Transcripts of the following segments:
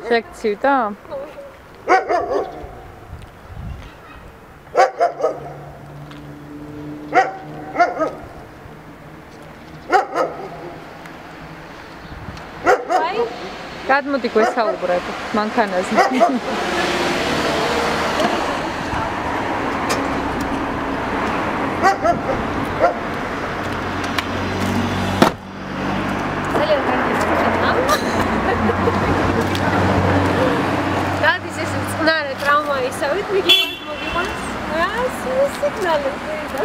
შეგცივ და? გადმოდი გვესაუბრებ მანქანაზე. Dadis es წყნარი ტრავმა ისევით მოგიყვანს. სიგნალი და.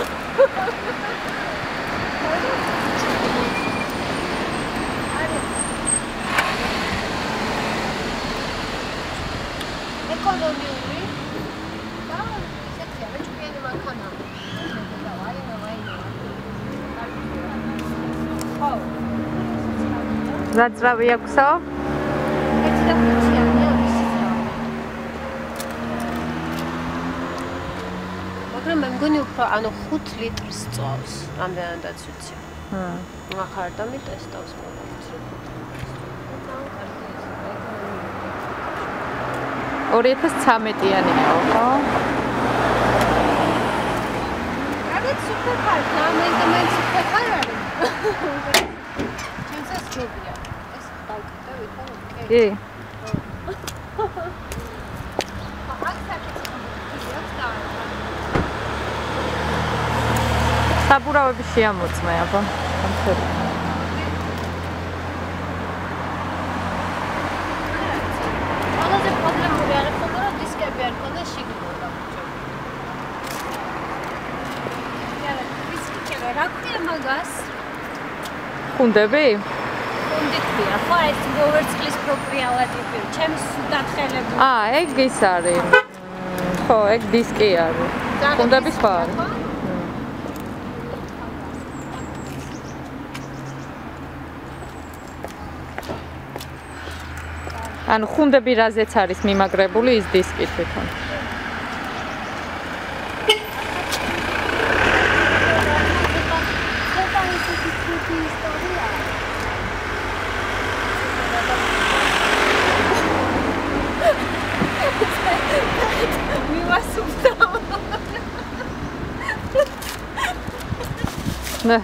ეკონომიური და ისეთი არა ჭკვიანი მანქანა. ზაძრავი აქვსო? ერთი და ხუთიანია მისი ძრავა. მაგრამ მე მგონი უფრო ანუ 5 ლიტრს წავს, რამდენადაც ვიცი. ახლა არ დამიტესტავს მოგოც. 2013-იანია, ხო? რაღაც სუპერ ხარ, მე სუპერ ხარ არის. ჩემსაც ჯობია. ეს დავკეთე ვითომ ოკეი. კი. საბურავები შეამოწმე, აბა. ამხელი. ყველაზე პრობლემური არის ხოლმე რომ დისკები არ ქონდა შიგნითა. იარა, დისკი რა ქვია მაგას? ხუნდები? ხუნდია, ხო ეს ვერცხლის პროპრიალატივი, ჩემს დათხელებული. ეგ ის არის. ხო, ეგ დისკი არის. ხუნდები სხვა არის. ანუ ხუნდები რაზეც არის მიმაგრებული ის დისკი თვითონ. Ne.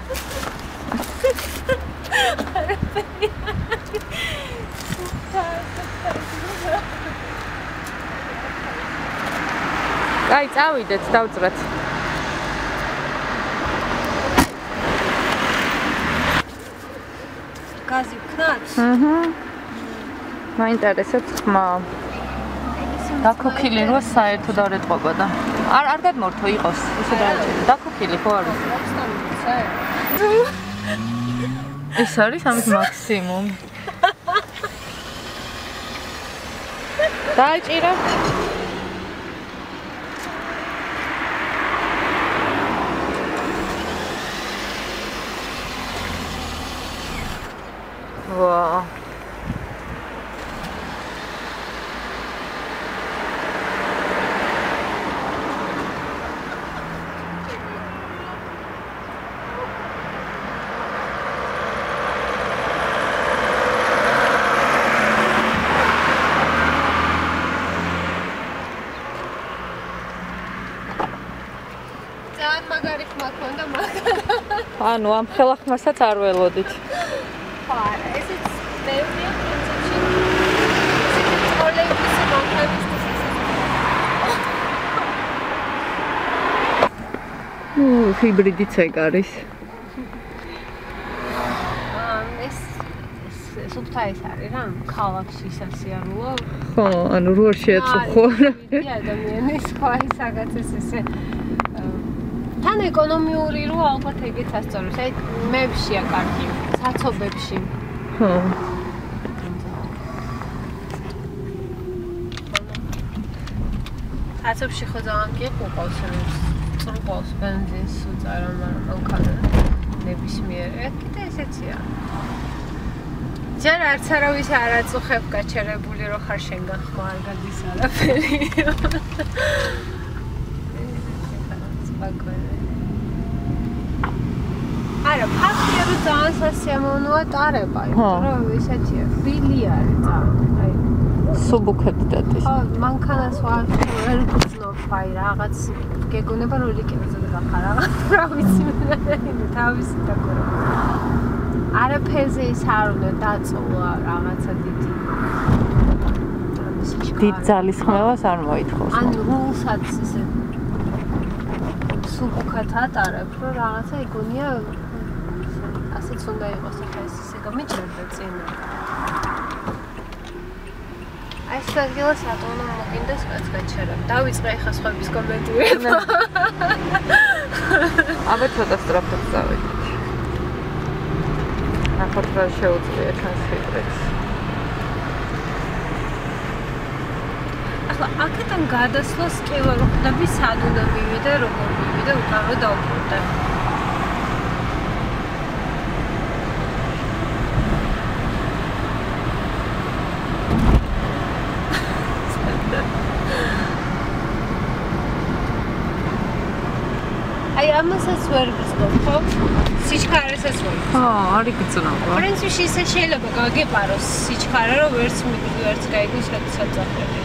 Ai, წავიდეთ, დავწრეთ. გაზი ვქნათ? მაინტერესებს ხმა. დაქოქილი როა საერთოდ არ ეტყობა და არ გადმორთო იყოს, ისე დააჭირე. დაქოქილი ხო არის? ეს არის ამის მაქსიმუმი. დააჭირე. ვა. ანუ ამ ხელახმასაც არ ველოდით. ხო, ესეც მეუბნია პრინციპში. ორლეიბლის მანქანის ჰიბრიდიც ეგ არის. ეს სუფთა ეს არის რა, ქალაქში სასიარულო. ხო, ანუ რო არ შეეწუხო. ადამიანის სხვა ისაგაც ესე თან ეკონომიური რო ალბათ ეგეც ასწორებს. აი მებშია კარგი, საცობებში. ხო. საცობში ხო ძალიან გიყუყავს, წრუყავს ბენზინს უწარა, მაგრამ მანქანა ნებისმიერ. კიდე ესეცია. ჯერ არც არავის არ აწუხებ გაჩერებული რო ხარ შენგან ხმა არ გადის არაფერი. არა, ფაქტია რომ ძალიან სასიამოვნოა ტარება, იმიტომ რომ ისეთია, ბილი არის ძალიან. აი, სუბუქები დადის. ხო, მანქანას ვერ გძნობ აი რაღაც გეგონება რომ ლიკებზე გახარ რა ვიცი თავისი დაგორა. არაფერზე ის არ უნდა დაწოლა რაღაცა დიდი. დიდ ძალის ხმევას არ მოითხოვს. ან რულსაც ისე სუბუქად ატარებ, რომ რაღაცა იგონია ასეც უნდა იყოს ახლა ეს ისე გამიჩნდა წინა. აი ეს ადგილას ატონა მოგინდეს რაც გაჩერებ. დავიწყე ახლა სხვების კომენტირება. აბა ცოტა სწრაფად წავედით. ახლა რა შეუძლია ჩვენს ფიქრებს. ახლა აქედან გადასვლას კი ვერ ხვდები სად უნდა მივიდე, როგორ მივიდე, უკავე დავბრუნდე. აი ამასაც ვერ გძნობ, ხო? სიჩქარესაც ვერ. ხო, არ იგრძნობა. პრინციპში ისე შეიძლება გაგეპაროს სიჩქარე, რომ ვერც გაიგოს საერთოდ.